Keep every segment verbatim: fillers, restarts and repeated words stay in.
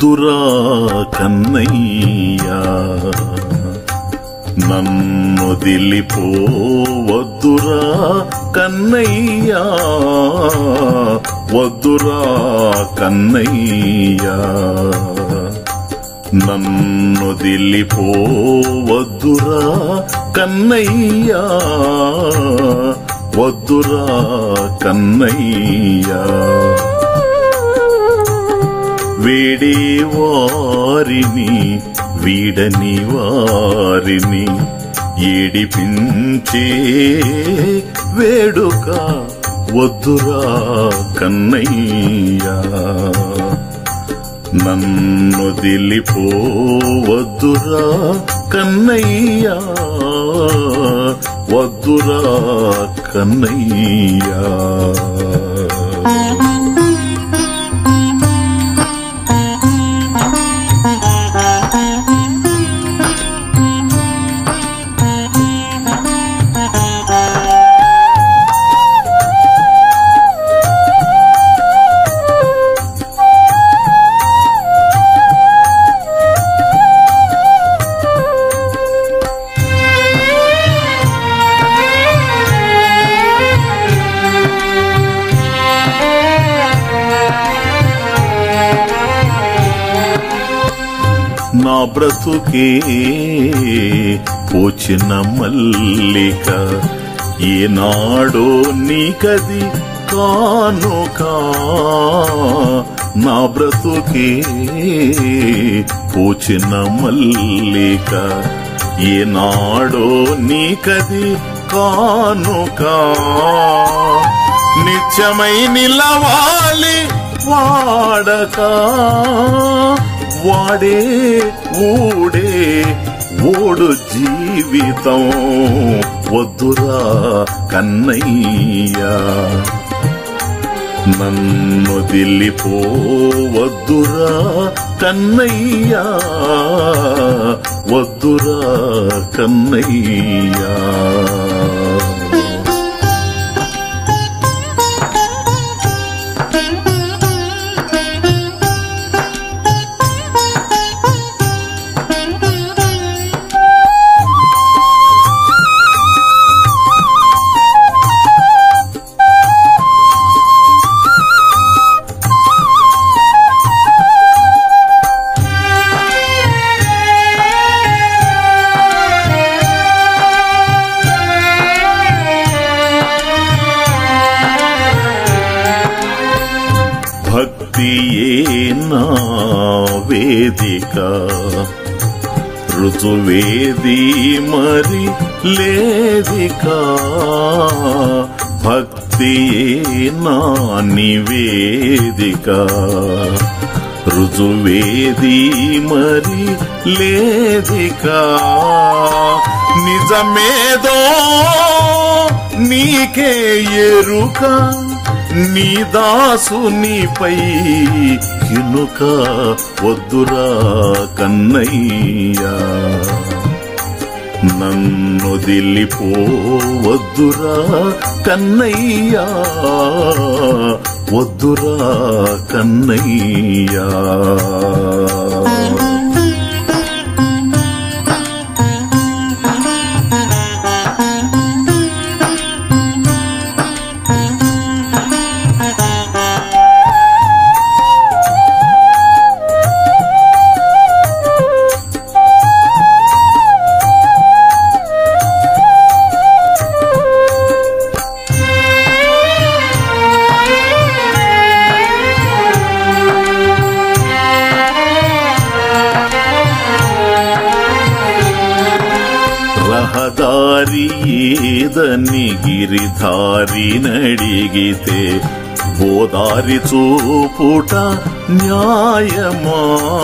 వద్దురా కన్నయ్యా, నన్నొదిలిపోవద్దురా కన్నయ్యా, వద్దురా కన్నయ్యా, నన్నొదిలిపోవద్దురా కన్నయ్యా, వద్దురా కన్నయ్యా. వేడే వారిని వీడని వారిని ఏడిపించే వేడుక వద్దురా కన్నయ్యా, నన్నొదిలిపోవద్దురా కన్నయ్యా, వద్దురా కన్నయ్యా. నా బ్రతుకే పూచిన మల్లిక, ఏనాడో నీకది కానుక. నా బ్రతుకే పూచిన మల్లిక, ఏనాడో నీకది కానుక. నిత్యమై నిలవాలి వాడక, వాడే ఊడే ఓడు జీవితం వద్దురా కన్నయ్యా, నన్నొదిలిపోవద్దురా కన్నయ్యా, వద్దురా కన్నయ్యా. భక్తియే నా వేదిక, రుజువేది మరి లేదిక. భక్తియే నా నివేదిక, రుజువేది మరి లేదిక. నిజమేదో నీకే ఎరుక, నీ దాసునిపై కినుక వద్దురా కన్నయ్యా, నన్నొదిలిపోవద్దురా కన్నయ్యా, వద్దురా కన్నయ్యా. రహదారి ఏదని గిరిధారి నడిగితే బోదారి చూపుట న్యాయమా.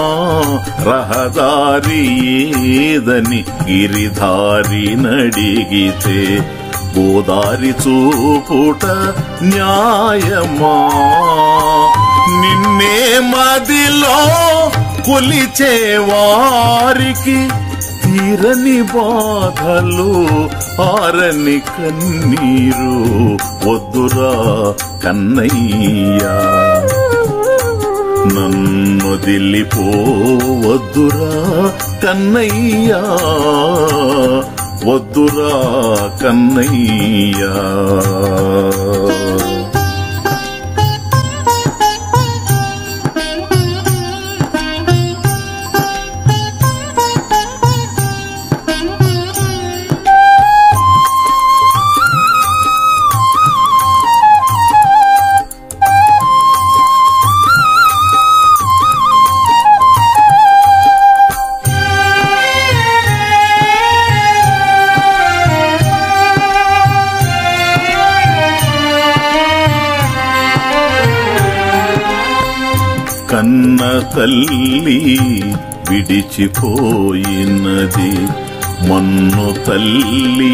రహదారి ఏదని గిరిధారి నడిగితే బోదారి చూపుట న్యాయమా. నిన్నే మదిలో కొలిచే వారికి తీరని బాధలు ఆరని కన్నీరు వద్దురా కన్నయ్యా, నన్నొదిలిపోవద్దురా కన్నయ్యా, వద్దురా కన్నయ్యా. కన్న తల్లి విడిచిపోయినది, మన్ను తల్లి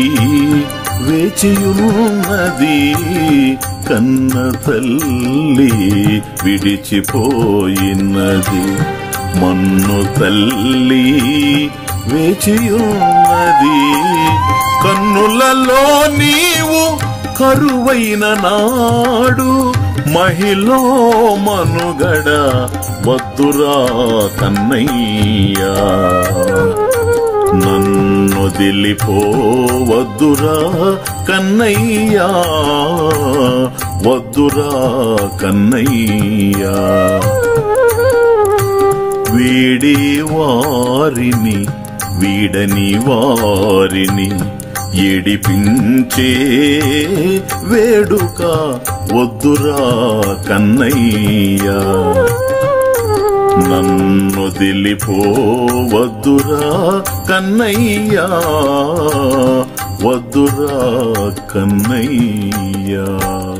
వేచియున్నది. కన్న తల్లి విడిచిపోయినది, మన్ను తల్లి వేచియున్నది. కన్నులలో నీవు కరువైన నాడు మహిళ మనుగడ వద్దురా కన్నయ్యా. నన్నొదిలిపోవద్దురా కన్నయ్యా, వద్దురా కన్నయ్యా. వీడి వారిని వీడని వారిని ఏడిపించే వేడుక వద్దురా కన్నయ్యా. నన్నొదిలిపోవద్దురా కన్నయ్యా, వద్దురా కన్నయ్యా.